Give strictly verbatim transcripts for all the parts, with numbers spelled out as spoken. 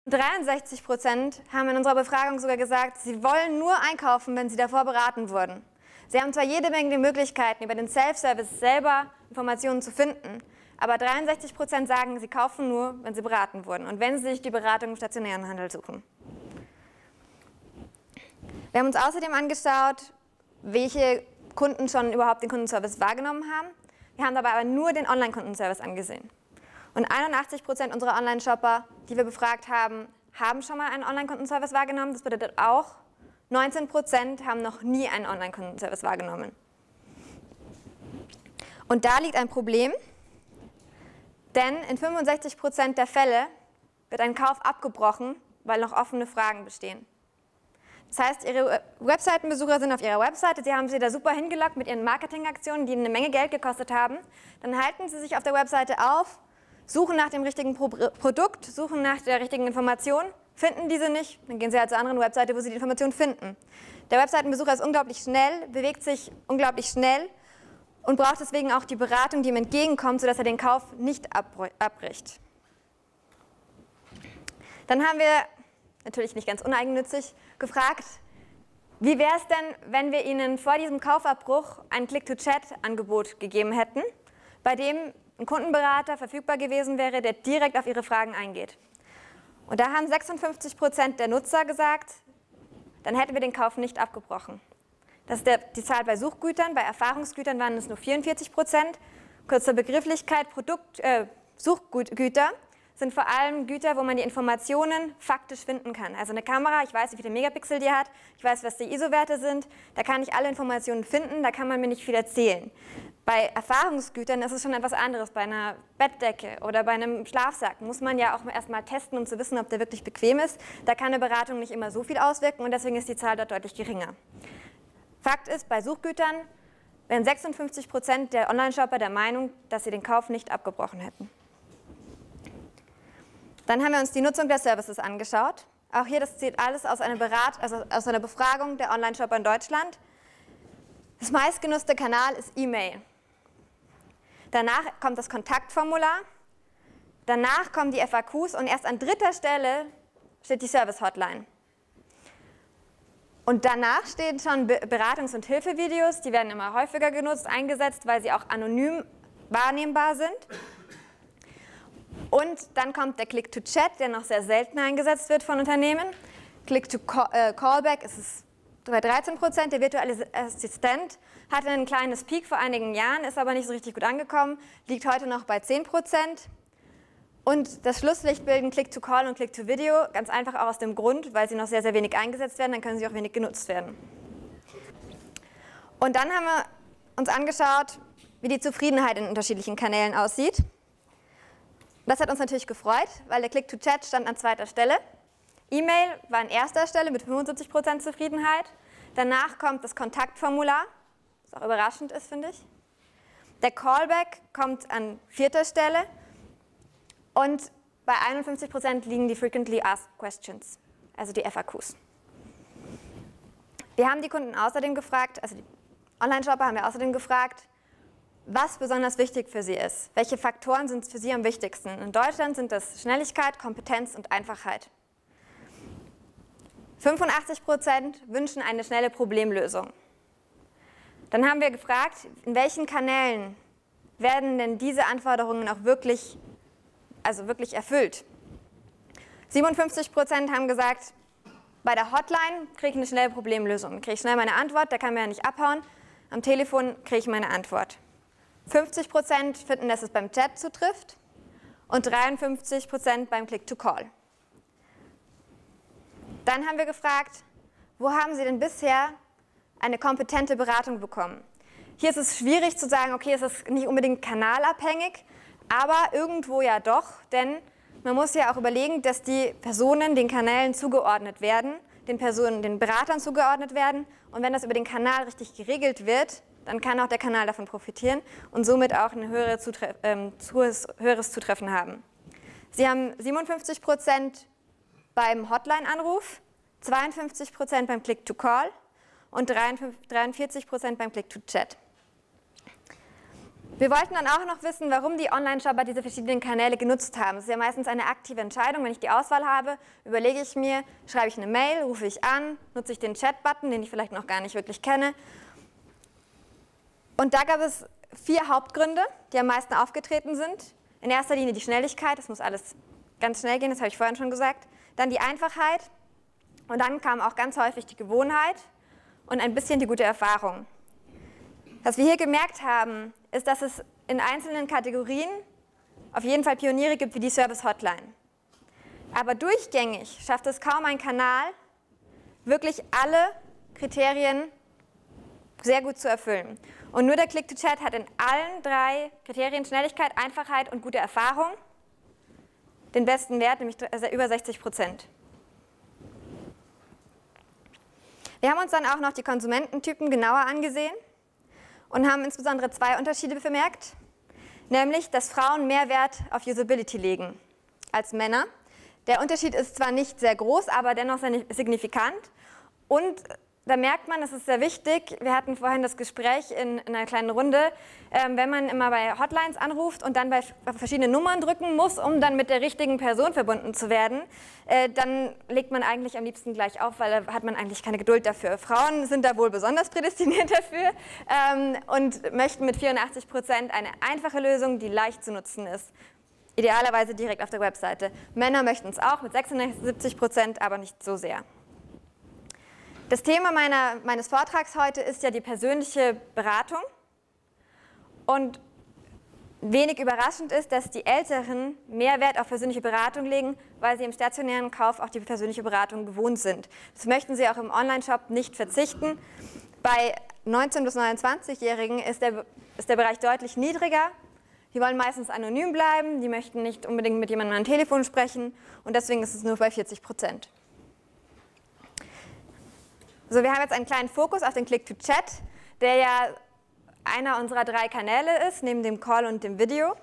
dreiundsechzig Prozent haben in unserer Befragung sogar gesagt, sie wollen nur einkaufen, wenn sie davor beraten wurden. Sie haben zwar jede Menge Möglichkeiten, über den Self-Service selber Informationen zu finden, aber dreiundsechzig Prozent sagen, sie kaufen nur, wenn sie beraten wurden und wenn sie sich die Beratung im stationären Handel suchen. Wir haben uns außerdem angeschaut, welche Kunden schon überhaupt den Kundenservice wahrgenommen haben. Wir haben dabei aber nur den Online-Kundenservice angesehen. Und einundachtzig Prozent unserer Online-Shopper, die wir befragt haben, haben schon mal einen Online-Kundenservice wahrgenommen. Das bedeutet auch, neunzehn Prozent haben noch nie einen Online-Kundenservice wahrgenommen. Und da liegt ein Problem, denn in fünfundsechzig Prozent der Fälle wird ein Kauf abgebrochen, weil noch offene Fragen bestehen. Das heißt, Ihre Webseitenbesucher sind auf Ihrer Webseite, Sie haben sie da super hingeloggt mit Ihren Marketingaktionen, die Ihnen eine Menge Geld gekostet haben. Dann halten Sie sich auf der Webseite auf, suchen nach dem richtigen Pro Produkt, suchen nach der richtigen Information, finden diese nicht, dann gehen Sie halt zur anderen Webseite, wo Sie die Information finden. Der Webseitenbesucher ist unglaublich schnell, bewegt sich unglaublich schnell und braucht deswegen auch die Beratung, die ihm entgegenkommt, sodass er den Kauf nicht abbricht. Dann haben wir, natürlich nicht ganz uneigennützig, gefragt, wie wäre es denn, wenn wir Ihnen vor diesem Kaufabbruch ein Click-to-Chat-Angebot gegeben hätten, bei dem ein Kundenberater verfügbar gewesen wäre, der direkt auf Ihre Fragen eingeht. Und da haben sechsundfünfzig Prozent der Nutzer gesagt, dann hätten wir den Kauf nicht abgebrochen. Das ist der, die Zahl bei Suchgütern, bei Erfahrungsgütern waren es nur vierundvierzig Prozent. Kurz zur Begrifflichkeit, Produkt, äh, Suchgüter sind vor allem Güter, wo man die Informationen faktisch finden kann. Also eine Kamera, ich weiß, wie viele Megapixel die hat, ich weiß, was die I S O-Werte sind, da kann ich alle Informationen finden, da kann man mir nicht viel erzählen. Bei Erfahrungsgütern ist es schon etwas anderes. Bei einer Bettdecke oder bei einem Schlafsack muss man ja auch erstmal testen, um zu wissen, ob der wirklich bequem ist. Da kann eine Beratung nicht immer so viel auswirken und deswegen ist die Zahl dort deutlich geringer. Fakt ist, bei Suchgütern wären sechsundfünfzig Prozent der Online-Shopper der Meinung, dass sie den Kauf nicht abgebrochen hätten. Dann haben wir uns die Nutzung der Services angeschaut. Auch hier, das zählt alles aus einer, Berat also aus einer Befragung der Online-Shopper in Deutschland. Das meistgenutzte Kanal ist E-Mail. Danach kommt das Kontaktformular, danach kommen die F A Qs und erst an dritter Stelle steht die Service-Hotline. Und danach stehen schon Beratungs- und Hilfevideos, die werden immer häufiger genutzt, eingesetzt, weil sie auch anonym wahrnehmbar sind. Und dann kommt der Click-to-Chat, der noch sehr selten eingesetzt wird von Unternehmen. Click-to-Callback ist es bei dreizehn Prozent. Der virtuelle Assistent hatte ein kleines Peak vor einigen Jahren, ist aber nicht so richtig gut angekommen, liegt heute noch bei zehn Prozent. Und das Schlusslicht bilden Click-to-Call und Click-to-Video, ganz einfach auch aus dem Grund, weil sie noch sehr, sehr wenig eingesetzt werden, dann können sie auch wenig genutzt werden. Und dann haben wir uns angeschaut, wie die Zufriedenheit in unterschiedlichen Kanälen aussieht. Das hat uns natürlich gefreut, weil der Click-to-Chat stand an zweiter Stelle. E-Mail war an erster Stelle mit fünfundsiebzig Prozent Zufriedenheit. Danach kommt das Kontaktformular, was auch überraschend ist, finde ich. Der Callback kommt an vierter Stelle. Und bei einundfünfzig Prozent liegen die Frequently Asked Questions, also die F A Qs. Wir haben die Kunden außerdem gefragt, also die Online-Shopper haben wir außerdem gefragt, was besonders wichtig für sie ist. Welche Faktoren sind für sie am wichtigsten? In Deutschland sind das Schnelligkeit, Kompetenz und Einfachheit. fünfundachtzig Prozent wünschen eine schnelle Problemlösung. Dann haben wir gefragt, in welchen Kanälen werden denn diese Anforderungen auch wirklich, also wirklich erfüllt? siebenundfünfzig Prozent haben gesagt, bei der Hotline kriege ich eine schnelle Problemlösung. Kriege ich schnell meine Antwort, da kann man ja nicht abhauen. Am Telefon kriege ich meine Antwort. fünfzig Prozent finden, dass es beim Chat zutrifft und dreiundfünfzig Prozent beim Click-to-Call. Dann haben wir gefragt, wo haben Sie denn bisher eine kompetente Beratung bekommen? Hier ist es schwierig zu sagen, okay, es ist nicht unbedingt kanalabhängig, aber irgendwo ja doch, denn man muss ja auch überlegen, dass die Personen den Kanälen zugeordnet werden, den Personen, den Beratern zugeordnet werden und wenn das über den Kanal richtig geregelt wird, dann kann auch der Kanal davon profitieren und somit auch ein höhere Zutre ähm, höheres Zutreffen haben. Sie haben siebenundfünfzig Prozent beim Hotline-Anruf, zweiundfünfzig Prozent beim Click-to-Call und dreiundvierzig Prozent beim Click-to-Chat. Wir wollten dann auch noch wissen, warum die Online-Shopper diese verschiedenen Kanäle genutzt haben. Es ist ja meistens eine aktive Entscheidung. Wenn ich die Auswahl habe, überlege ich mir, schreibe ich eine Mail, rufe ich an, nutze ich den Chat-Button, den ich vielleicht noch gar nicht wirklich kenne. Und da gab es vier Hauptgründe, die am meisten aufgetreten sind. In erster Linie die Schnelligkeit, das muss alles ganz schnell gehen, das habe ich vorhin schon gesagt. Dann die Einfachheit und dann kam auch ganz häufig die Gewohnheit und ein bisschen die gute Erfahrung. Was wir hier gemerkt haben, ist, dass es in einzelnen Kategorien auf jeden Fall Pioniere gibt wie die Service Hotline. Aber durchgängig schafft es kaum ein Kanal, wirklich alle Kriterien sehr gut zu erfüllen. Und nur der Click-to-Chat hat in allen drei Kriterien Schnelligkeit, Einfachheit und gute Erfahrung den besten Wert, nämlich über sechzig Prozent. Wir haben uns dann auch noch die Konsumententypen genauer angesehen und haben insbesondere zwei Unterschiede bemerkt, nämlich, dass Frauen mehr Wert auf Usability legen als Männer. Der Unterschied ist zwar nicht sehr groß, aber dennoch sehr signifikant. Und da merkt man, das ist sehr wichtig, wir hatten vorhin das Gespräch in, in einer kleinen Runde, ähm, wenn man immer bei Hotlines anruft und dann bei verschiedene Nummern drücken muss, um dann mit der richtigen Person verbunden zu werden, äh, dann legt man eigentlich am liebsten gleich auf, weil da hat man eigentlich keine Geduld dafür. Frauen sind da wohl besonders prädestiniert dafür ähm, und möchten mit vierundachtzig Prozent eine einfache Lösung, die leicht zu nutzen ist. Idealerweise direkt auf der Webseite. Männer möchten es auch mit sechsundsiebzig Prozent, aber nicht so sehr. Das Thema meiner, meines Vortrags heute ist ja die persönliche Beratung. Und wenig überraschend ist, dass die Älteren mehr Wert auf persönliche Beratung legen, weil sie im stationären Kauf auch die persönliche Beratung gewohnt sind. Das möchten sie auch im Online-Shop nicht verzichten. Bei neunzehn- bis neunundzwanzigjährigen ist der, ist der Bereich deutlich niedriger. Die wollen meistens anonym bleiben, die möchten nicht unbedingt mit jemandem am Telefon sprechen und deswegen ist es nur bei vierzig Prozent. Also wir haben jetzt einen kleinen Fokus auf den Click-to-Chat, der ja einer unserer drei Kanäle ist, neben dem Call und dem Video.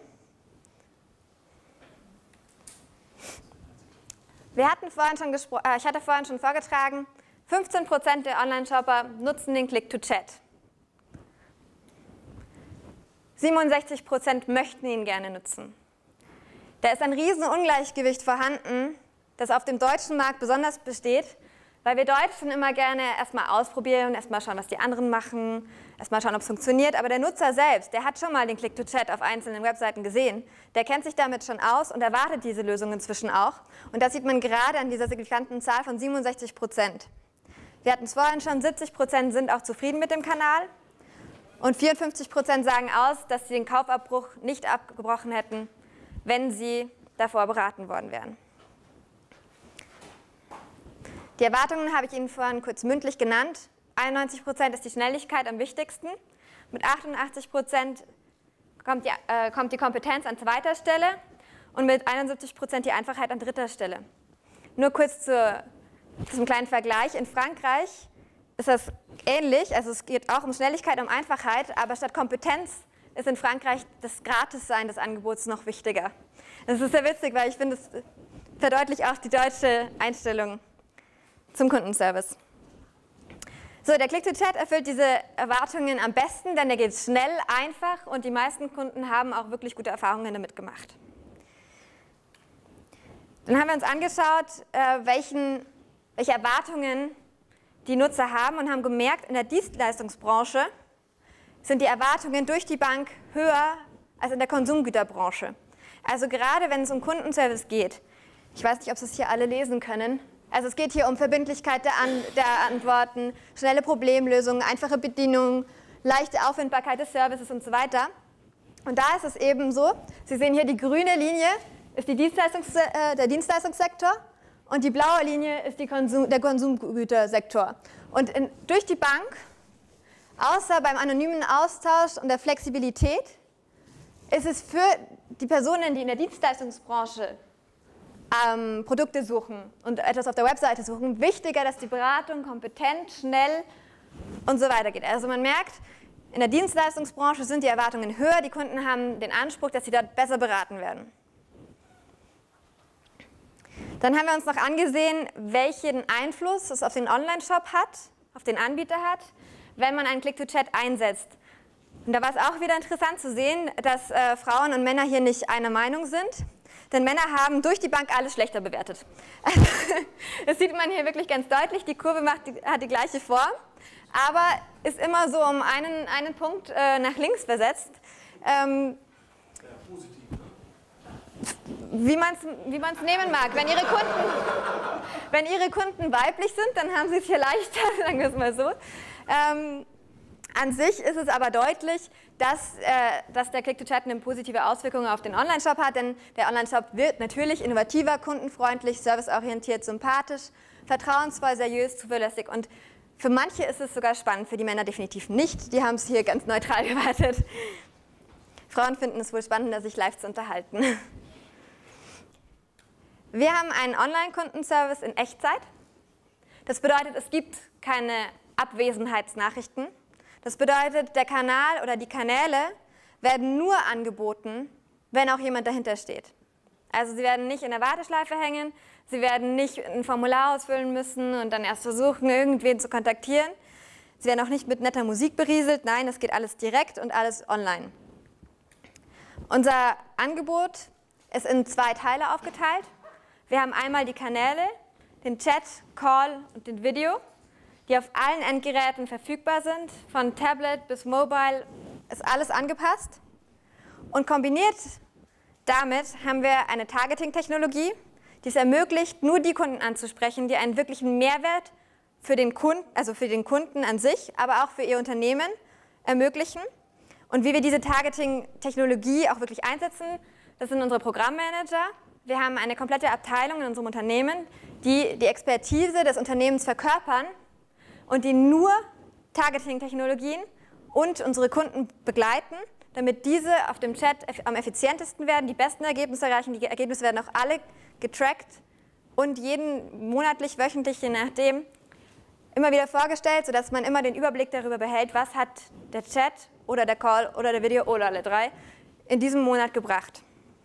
Wir hatten vorhin schon gespro- äh, ich hatte vorhin schon vorgetragen, fünfzehn Prozent der Online-Shopper nutzen den Click-to-Chat. siebenundsechzig Prozent möchten ihn gerne nutzen. Da ist ein riesen Ungleichgewicht vorhanden, das auf dem deutschen Markt besonders besteht, weil wir Deutschen immer gerne erstmal ausprobieren, erstmal schauen, was die anderen machen, erstmal schauen, ob es funktioniert. Aber der Nutzer selbst, der hat schon mal den Click-to-Chat auf einzelnen Webseiten gesehen, der kennt sich damit schon aus und erwartet diese Lösung inzwischen auch. Und das sieht man gerade an dieser signifikanten Zahl von siebenundsechzig Prozent. Wir hatten es vorhin schon, siebzig Prozent sind auch zufrieden mit dem Kanal und vierundfünfzig Prozent sagen aus, dass sie den Kaufabbruch nicht abgebrochen hätten, wenn sie davor beraten worden wären. Die Erwartungen habe ich Ihnen vorhin kurz mündlich genannt. einundneunzig Prozent ist die Schnelligkeit am wichtigsten. Mit achtundachtzig Prozent kommt die, äh, kommt die Kompetenz an zweiter Stelle und mit einundsiebzig Prozent die Einfachheit an dritter Stelle. Nur kurz zu, zum kleinen Vergleich. In Frankreich ist das ähnlich. Also es geht auch um Schnelligkeit, um Einfachheit, aber statt Kompetenz ist in Frankreich das Gratissein des Angebots noch wichtiger. Das ist sehr witzig, weil ich finde, es verdeutlicht auch die deutsche Einstellung zum Kundenservice. So, der Click-to-Chat erfüllt diese Erwartungen am besten, denn er geht schnell, einfach und die meisten Kunden haben auch wirklich gute Erfahrungen damit gemacht. Dann haben wir uns angeschaut, welchen, welche Erwartungen die Nutzer haben und haben gemerkt, in der Dienstleistungsbranche sind die Erwartungen durch die Bank höher als in der Konsumgüterbranche. Also gerade wenn es um Kundenservice geht, ich weiß nicht, ob Sie es hier alle lesen können, also es geht hier um Verbindlichkeit der, An der Antworten, schnelle Problemlösungen, einfache Bedienung, leichte Auffindbarkeit des Services und so weiter. Und da ist es eben so, Sie sehen hier die grüne Linie ist die Dienstleistungs äh, der Dienstleistungssektor und die blaue Linie ist die Konsum der Konsumgütersektor. Und in, durch die Bank, außer beim anonymen Austausch und der Flexibilität, ist es für die Personen, die in der Dienstleistungsbranche Ähm, Produkte suchen und etwas auf der Webseite suchen, wichtiger, dass die Beratung kompetent, schnell und so weiter geht. Also man merkt, in der Dienstleistungsbranche sind die Erwartungen höher, die Kunden haben den Anspruch, dass sie dort besser beraten werden. Dann haben wir uns noch angesehen, welchen Einfluss es auf den Online-Shop hat, auf den Anbieter hat, wenn man einen Click-to-Chat einsetzt. Und da war es auch wieder interessant zu sehen, dass äh, Frauen und Männer hier nicht einer Meinung sind. Denn Männer haben durch die Bank alles schlechter bewertet. Also, das sieht man hier wirklich ganz deutlich. Die Kurve macht die, hat die gleiche Form, aber ist immer so um einen, einen Punkt äh, nach links versetzt. Ähm, ja, positiv, ne? Wie man es wie man's nehmen mag. Wenn ihre, Kunden, wenn ihre Kunden weiblich sind, dann haben sie es hier leichter, sagen wir es mal so. Ähm, An sich ist es aber deutlich, dass, äh, dass der Click-to-Chat eine positive Auswirkung auf den Online-Shop hat, denn der Online-Shop wird natürlich innovativer, kundenfreundlich, serviceorientiert, sympathisch, vertrauensvoll, seriös, zuverlässig und für manche ist es sogar spannend, für die Männer definitiv nicht. Die haben es hier ganz neutral gewertet. Frauen finden es wohl spannender, sich live zu unterhalten. Wir haben einen Online-Kundenservice in Echtzeit. Das bedeutet, es gibt keine Abwesenheitsnachrichten. Das bedeutet, der Kanal oder die Kanäle werden nur angeboten, wenn auch jemand dahinter steht. Also sie werden nicht in der Warteschleife hängen, sie werden nicht ein Formular ausfüllen müssen und dann erst versuchen, irgendwen zu kontaktieren. Sie werden auch nicht mit netter Musik berieselt, nein, das geht alles direkt und alles online. Unser Angebot ist in zwei Teile aufgeteilt. Wir haben einmal die Kanäle, den Chat, Call und den Video, die auf allen Endgeräten verfügbar sind, von Tablet bis Mobile, ist alles angepasst. Und kombiniert damit haben wir eine Targeting-Technologie, die es ermöglicht, nur die Kunden anzusprechen, die einen wirklichen Mehrwert für den Kunden, also für den Kunden an sich, aber auch für ihr Unternehmen ermöglichen. Und wie wir diese Targeting-Technologie auch wirklich einsetzen, das sind unsere Programmmanager. Wir haben eine komplette Abteilung in unserem Unternehmen, die die Expertise des Unternehmens verkörpern und die nur Targeting-Technologien und unsere Kunden begleiten, damit diese auf dem Chat am effizientesten werden, die besten Ergebnisse erreichen. Die Ergebnisse werden auch alle getrackt und jeden monatlich, wöchentlich, je nachdem, immer wieder vorgestellt, sodass man immer den Überblick darüber behält, was hat der Chat oder der Call oder der Video oder alle drei in diesem Monat gebracht.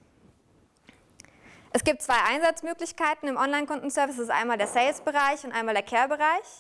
Es gibt zwei Einsatzmöglichkeiten im Online-Kundenservice. Das ist einmal der Sales-Bereich und einmal der Care-Bereich.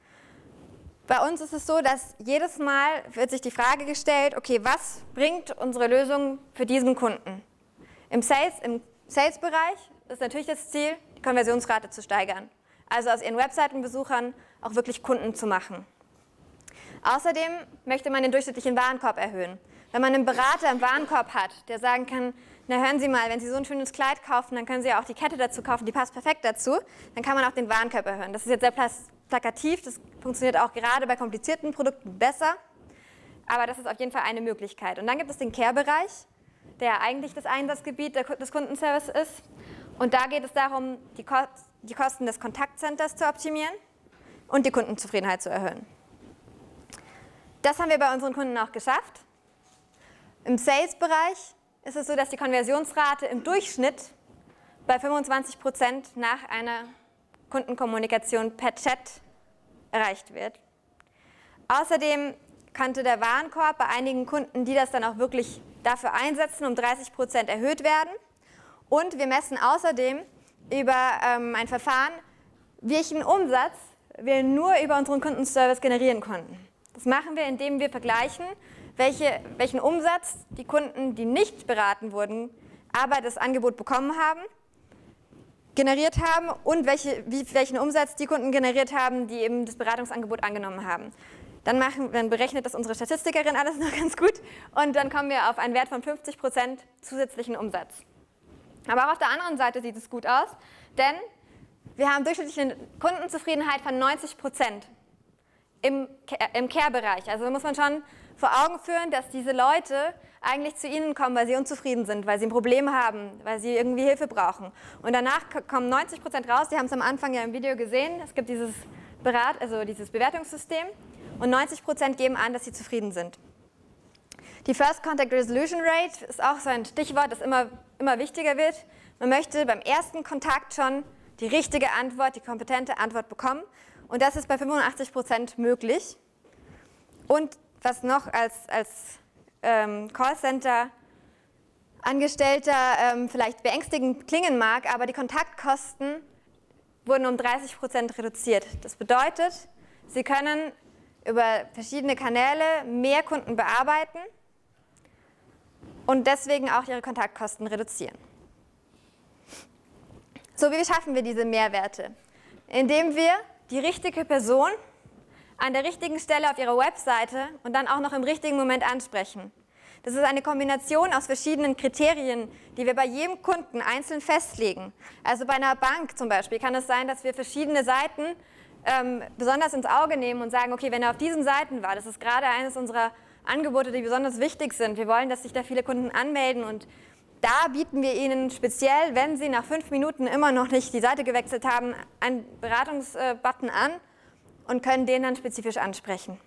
Bei uns ist es so, dass jedes Mal wird sich die Frage gestellt, okay, was bringt unsere Lösung für diesen Kunden? Im Sales, im Sales-Bereich ist natürlich das Ziel, die Konversionsrate zu steigern. Also aus ihren Webseitenbesuchern auch wirklich Kunden zu machen. Außerdem möchte man den durchschnittlichen Warenkorb erhöhen. Wenn man einen Berater im Warenkorb hat, der sagen kann, na hören Sie mal, wenn Sie so ein schönes Kleid kaufen, dann können Sie ja auch die Kette dazu kaufen, die passt perfekt dazu, dann kann man auch den Warenkorb erhöhen. Das ist jetzt sehr plakativ, das funktioniert auch gerade bei komplizierten Produkten besser, aber das ist auf jeden Fall eine Möglichkeit. Und dann gibt es den Care-Bereich, der eigentlich das Einsatzgebiet des Kundenservice ist. Und da geht es darum, die, Ko die Kosten des Kontaktcenters zu optimieren und die Kundenzufriedenheit zu erhöhen. Das haben wir bei unseren Kunden auch geschafft. Im Sales-Bereich ist es so, dass die Konversionsrate im Durchschnitt bei fünfundzwanzig Prozent nach einer Kundenkommunikation per Chat erreicht wird. Außerdem konnte der Warenkorb bei einigen Kunden, die das dann auch wirklich dafür einsetzen, um dreißig Prozent erhöht werden. Und wir messen außerdem über ähm, ein Verfahren, welchen Umsatz wir nur über unseren Kundenservice generieren konnten. Das machen wir, indem wir vergleichen, welche, welchen Umsatz die Kunden, die nicht beraten wurden, aber das Angebot bekommen haben, generiert haben und welche, wie, welchen Umsatz die Kunden generiert haben, die eben das Beratungsangebot angenommen haben. Dann, machen, dann berechnet das unsere Statistikerin alles noch ganz gut und dann kommen wir auf einen Wert von fünfzig Prozent zusätzlichen Umsatz. Aber auch auf der anderen Seite sieht es gut aus, denn wir haben durchschnittliche Kundenzufriedenheit von neunzig Prozent im, im Care-Bereich. Also muss man schon vor Augen führen, dass diese Leute eigentlich zu Ihnen kommen, weil sie unzufrieden sind, weil sie ein Problem haben, weil sie irgendwie Hilfe brauchen. Und danach kommen neunzig Prozent raus, Sie haben es am Anfang ja im Video gesehen, es gibt dieses, Berat, also dieses Bewertungssystem und neunzig Prozent geben an, dass sie zufrieden sind. Die First Contact Resolution Rate ist auch so ein Stichwort, das immer, immer wichtiger wird. Man möchte beim ersten Kontakt schon die richtige Antwort, die kompetente Antwort bekommen und das ist bei fünfundachtzig Prozent möglich. Und was noch als, als ähm, Callcenter-Angestellter ähm, vielleicht beängstigend klingen mag, aber die Kontaktkosten wurden um dreißig Prozent reduziert. Das bedeutet, Sie können über verschiedene Kanäle mehr Kunden bearbeiten und deswegen auch ihre Kontaktkosten reduzieren. So, wie schaffen wir diese Mehrwerte? Indem wir die richtige Person an der richtigen Stelle auf ihrer Webseite und dann auch noch im richtigen Moment ansprechen. Das ist eine Kombination aus verschiedenen Kriterien, die wir bei jedem Kunden einzeln festlegen. Also bei einer Bank zum Beispiel kann es sein, dass wir verschiedene Seiten ähm, besonders ins Auge nehmen und sagen, okay, wenn er auf diesen Seiten war, das ist gerade eines unserer Angebote, die besonders wichtig sind. Wir wollen, dass sich da viele Kunden anmelden und da bieten wir Ihnen speziell, wenn Sie nach fünf Minuten immer noch nicht die Seite gewechselt haben, einen Beratungsbutton an und können den dann spezifisch ansprechen.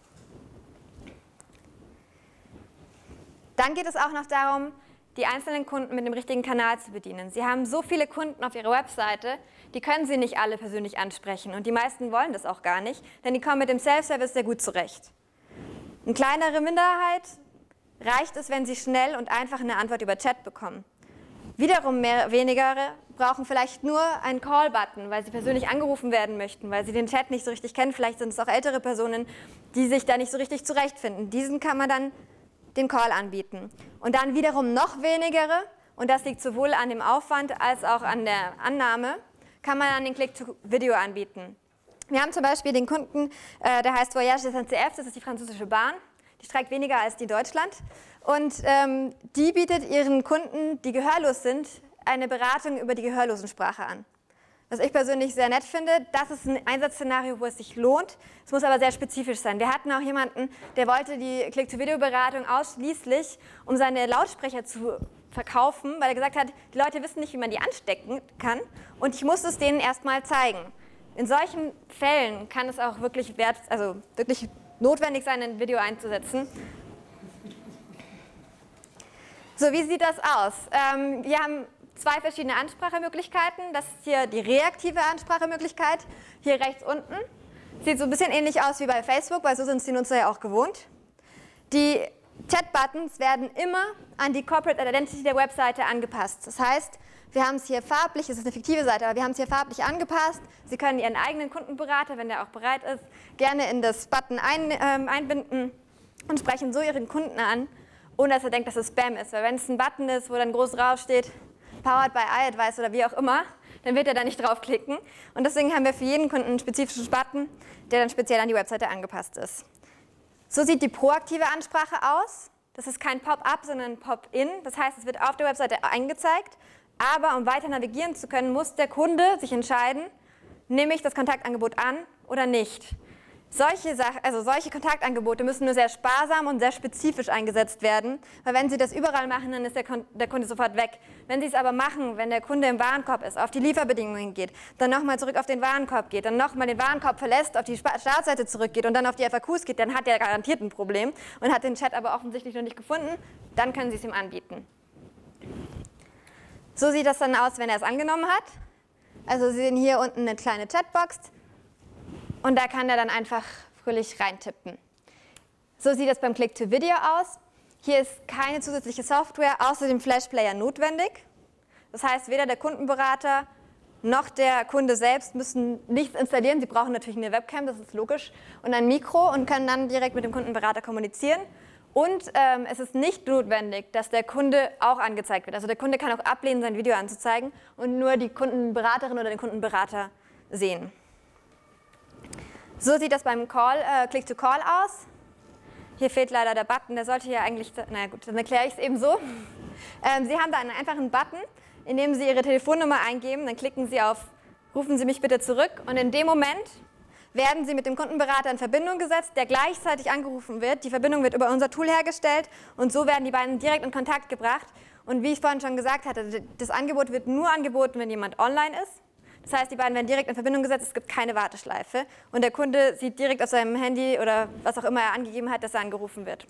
Dann geht es auch noch darum, die einzelnen Kunden mit dem richtigen Kanal zu bedienen. Sie haben so viele Kunden auf Ihrer Webseite, die können Sie nicht alle persönlich ansprechen und die meisten wollen das auch gar nicht, denn die kommen mit dem Self-Service sehr gut zurecht. Eine kleinere Minderheit reicht es, wenn Sie schnell und einfach eine Antwort über Chat bekommen. Wiederum mehr, weniger brauchen vielleicht nur einen Call-Button, weil sie persönlich angerufen werden möchten, weil sie den Chat nicht so richtig kennen. Vielleicht sind es auch ältere Personen, die sich da nicht so richtig zurechtfinden. Diesen kann man dann den Call anbieten. Und dann wiederum noch weniger, und das liegt sowohl an dem Aufwand als auch an der Annahme, kann man dann den Click-to-Video anbieten. Wir haben zum Beispiel den Kunden, äh, der heißt Voyage des N C F, das ist die französische Bahn. Die streikt weniger als die in Deutschland und ähm, die bietet ihren Kunden, die gehörlos sind, eine Beratung über die Gehörlosensprache an. Was ich persönlich sehr nett finde, das ist ein Einsatzszenario, wo es sich lohnt. Es muss aber sehr spezifisch sein. Wir hatten auch jemanden, der wollte die Click-to-Video-Beratung ausschließlich, um seine Lautsprecher zu verkaufen, weil er gesagt hat, die Leute wissen nicht, wie man die anstecken kann und ich muss es denen erstmal zeigen. In solchen Fällen kann es auch wirklich, wert, also wirklich notwendig sein, ein Video einzusetzen. So, wie sieht das aus? Ähm, wir haben zwei verschiedene Ansprachemöglichkeiten. Das ist hier die reaktive Ansprachemöglichkeit, hier rechts unten. Sieht so ein bisschen ähnlich aus wie bei Facebook, weil so sind es die Nutzer ja auch gewohnt. Die Chat-Buttons werden immer an die Corporate Identity der Webseite angepasst. Das heißt, wir haben es hier farblich, es ist eine fiktive Seite, aber wir haben es hier farblich angepasst. Sie können Ihren eigenen Kundenberater, wenn der auch bereit ist, gerne in das Button ein, ähm, einbinden und sprechen so Ihren Kunden an, ohne dass er denkt, dass es Spam ist. Weil wenn es ein Button ist, wo dann groß draufsteht, Powered by iAdvice oder wie auch immer, dann wird er da nicht draufklicken. Und deswegen haben wir für jeden Kunden einen spezifischen Button, der dann speziell an die Webseite angepasst ist. So sieht die proaktive Ansprache aus. Das ist kein Pop-up, sondern ein Pop-in. Das heißt, es wird auf der Webseite eingezeigt. Aber um weiter navigieren zu können, muss der Kunde sich entscheiden, nehme ich das Kontaktangebot an oder nicht. Solche, Sache, also solche Kontaktangebote müssen nur sehr sparsam und sehr spezifisch eingesetzt werden, weil wenn Sie das überall machen, dann ist der, der Kunde sofort weg. Wenn Sie es aber machen, wenn der Kunde im Warenkorb ist, auf die Lieferbedingungen geht, dann nochmal zurück auf den Warenkorb geht, dann nochmal den Warenkorb verlässt, auf die Startseite zurückgeht und dann auf die F A Qs geht, dann hat er garantiert ein Problem und hat den Chat aber offensichtlich noch nicht gefunden, dann können Sie es ihm anbieten. So sieht das dann aus, wenn er es angenommen hat. Also Sie sehen hier unten eine kleine Chatbox und da kann er dann einfach fröhlich reintippen. So sieht das beim Click-to-Video aus. Hier ist keine zusätzliche Software außer dem Flash-Player notwendig. Das heißt, weder der Kundenberater noch der Kunde selbst müssen nichts installieren. Sie brauchen natürlich eine Webcam, das ist logisch, und ein Mikro und können dann direkt mit dem Kundenberater kommunizieren. Und ähm, es ist nicht notwendig, dass der Kunde auch angezeigt wird. Also der Kunde kann auch ablehnen, sein Video anzuzeigen und nur die Kundenberaterin oder den Kundenberater sehen. So sieht das beim Call, äh, Click-to-Call aus. Hier fehlt leider der Button, der sollte hier eigentlich, na gut, dann erkläre ich es eben so. Ähm, Sie haben da einen einfachen Button, in dem Sie Ihre Telefonnummer eingeben, dann klicken Sie auf Rufen Sie mich bitte zurück und in dem Moment werden Sie mit dem Kundenberater in Verbindung gesetzt, der gleichzeitig angerufen wird. Die Verbindung wird über unser Tool hergestellt und so werden die beiden direkt in Kontakt gebracht. Und wie ich vorhin schon gesagt hatte, das Angebot wird nur angeboten, wenn jemand online ist. Das heißt, die beiden werden direkt in Verbindung gesetzt, es gibt keine Warteschleife und der Kunde sieht direkt auf seinem Handy oder was auch immer er angegeben hat, dass er angerufen wird.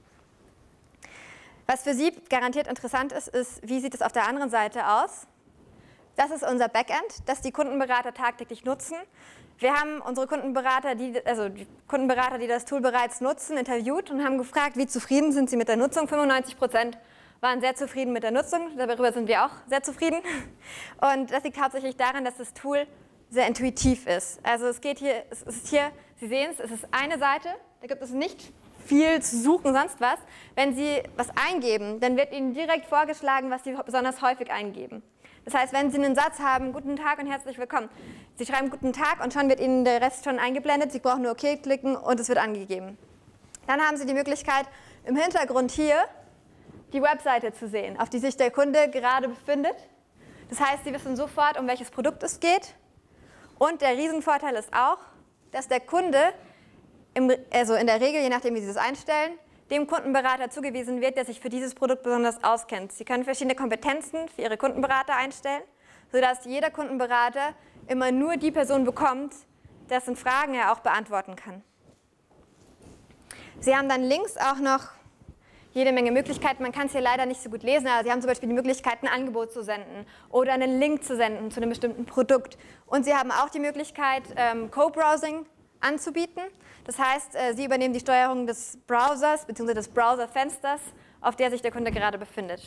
Was für Sie garantiert interessant ist, ist, wie sieht es auf der anderen Seite aus? Das ist unser Backend, das die Kundenberater tagtäglich nutzen. Wir haben unsere Kundenberater, die, also die Kundenberater, die das Tool bereits nutzen, interviewt und haben gefragt, wie zufrieden sind sie mit der Nutzung. fünfundneunzig Prozent waren sehr zufrieden mit der Nutzung, darüber sind wir auch sehr zufrieden. Und das liegt hauptsächlich daran, dass das Tool sehr intuitiv ist. Also es geht hier, es ist hier Sie sehen es, es ist eine Seite, da gibt es nicht viel zu suchen, sonst was. Wenn Sie was eingeben, dann wird Ihnen direkt vorgeschlagen, was Sie besonders häufig eingeben. Das heißt, wenn Sie einen Satz haben, guten Tag und herzlich willkommen, Sie schreiben guten Tag und schon wird Ihnen der Rest schon eingeblendet, Sie brauchen nur OK klicken und es wird angegeben. Dann haben Sie die Möglichkeit, im Hintergrund hier die Webseite zu sehen, auf die sich der Kunde gerade befindet. Das heißt, Sie wissen sofort, um welches Produkt es geht. Und der Riesenvorteil ist auch, dass der Kunde, im, also in der Regel, je nachdem wie Sie das einstellen, dem Kundenberater zugewiesen wird, der sich für dieses Produkt besonders auskennt. Sie können verschiedene Kompetenzen für Ihre Kundenberater einstellen, sodass jeder Kundenberater immer nur die Person bekommt, dessen Fragen er auch beantworten kann. Sie haben dann links auch noch jede Menge Möglichkeiten. Man kann es hier leider nicht so gut lesen, aber Sie haben zum Beispiel die Möglichkeit, ein Angebot zu senden oder einen Link zu senden zu einem bestimmten Produkt. Und Sie haben auch die Möglichkeit, ähm, Co-Browsing anzubieten. Das heißt, äh, Sie übernehmen die Steuerung des Browsers bzw. des Browserfensters, auf der sich der Kunde gerade befindet.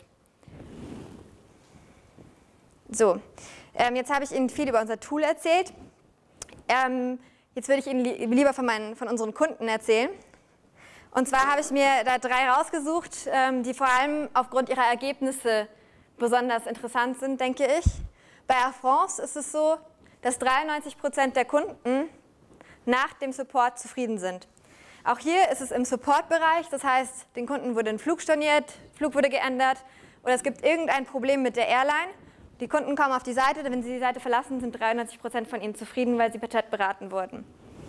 So, ähm, jetzt habe ich Ihnen viel über unser Tool erzählt. Ähm, jetzt würde ich Ihnen li lieber von, meinen, von unseren Kunden erzählen. Und zwar habe ich mir da drei rausgesucht, die vor allem aufgrund ihrer Ergebnisse besonders interessant sind, denke ich. Bei Air France ist es so, dass dreiundneunzig Prozent der Kunden nach dem Support zufrieden sind. Auch hier ist es im Support-Bereich, das heißt, den Kunden wurde ein Flug storniert, Flug wurde geändert oder es gibt irgendein Problem mit der Airline. Die Kunden kommen auf die Seite, wenn sie die Seite verlassen, sind dreiundneunzig Prozent von ihnen zufrieden, weil sie per Chat beraten wurden.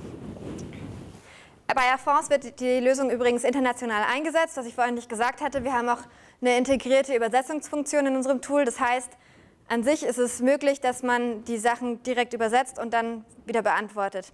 Bei Air France wird die Lösung übrigens international eingesetzt, was ich vorhin nicht gesagt hatte. Wir haben auch eine integrierte Übersetzungsfunktion in unserem Tool. Das heißt, an sich ist es möglich, dass man die Sachen direkt übersetzt und dann wieder beantwortet.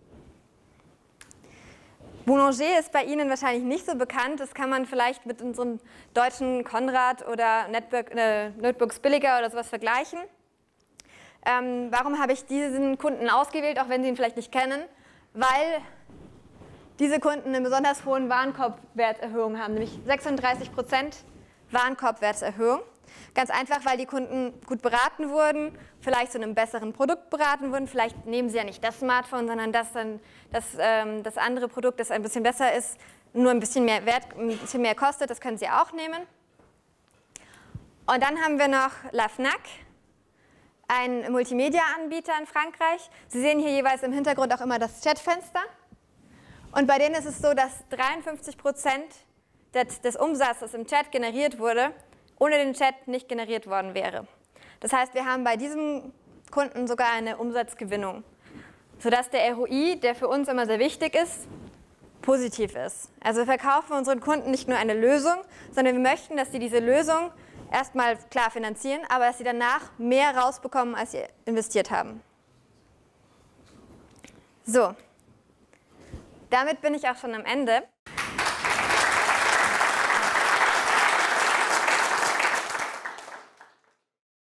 Boulanger ist bei Ihnen wahrscheinlich nicht so bekannt. Das kann man vielleicht mit unseren deutschen Konrad oder Netbook, äh, Notebooks Billiger oder sowas vergleichen. Ähm, warum habe ich diesen Kunden ausgewählt, auch wenn Sie ihn vielleicht nicht kennen? Weil diese Kunden eine besonders hohen Warenkorbwerterhöhung haben, nämlich sechsunddreißig Prozent Warenkorbwerterhöhung. Ganz einfach, weil die Kunden gut beraten wurden, vielleicht zu einem besseren Produkt beraten wurden. Vielleicht nehmen sie ja nicht das Smartphone, sondern das, dann, das, ähm, das andere Produkt, das ein bisschen besser ist, nur ein bisschen mehr Wert, ein bisschen mehr kostet. Das können Sie auch nehmen. Und dann haben wir noch La Fnac, ein Multimedia-Anbieter in Frankreich. Sie sehen hier jeweils im Hintergrund auch immer das Chatfenster. Und bei denen ist es so, dass dreiundfünfzig Prozent des, des Umsatzes im Chat generiert wurde, ohne den Chat nicht generiert worden wäre. Das heißt, wir haben bei diesem Kunden sogar eine Umsatzgewinnung, sodass der R O I, der für uns immer sehr wichtig ist, positiv ist. Also wir verkaufen unseren Kunden nicht nur eine Lösung, sondern wir möchten, dass sie diese Lösung erstmal klar finanzieren, aber dass sie danach mehr rausbekommen, als sie investiert haben. So. Damit bin ich auch schon am Ende.